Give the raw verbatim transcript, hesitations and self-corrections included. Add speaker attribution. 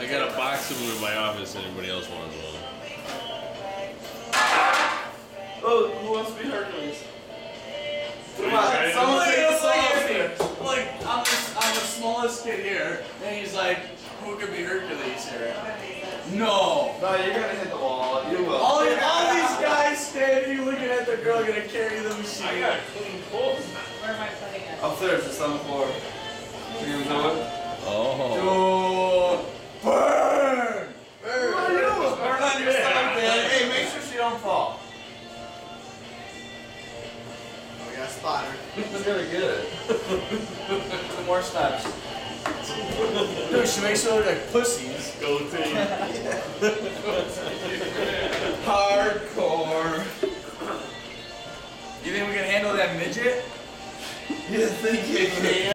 Speaker 1: I got a box of them in my office. Anybody else wants one?
Speaker 2: Oh, who wants to be Hercules? Come on,
Speaker 1: Right.
Speaker 2: someone
Speaker 3: Like,
Speaker 2: take the
Speaker 3: it's like,
Speaker 2: soft
Speaker 3: like I'm, the, I'm the smallest kid here, and he's like, who could be Hercules here? No.
Speaker 2: No, you're gonna hit the wall. You will.
Speaker 3: All, all these guys standing looking at the girl gonna carry the machine.
Speaker 1: I got clean clothes.
Speaker 4: Where am I putting it?
Speaker 2: Upstairs, just on the floor. You gonna do it?
Speaker 1: Oh.
Speaker 3: Dude, burn! Burn!
Speaker 2: What are you doing? Burn on your stomach, man. Hey, make sure she don't fall.
Speaker 3: Oh, we got a spotter.
Speaker 2: Who's gonna get it?
Speaker 3: Two more steps. Dude, she makes her look like pussies.
Speaker 1: Go team.
Speaker 2: Hardcore.
Speaker 3: You think we can handle that midget?
Speaker 2: You think you can?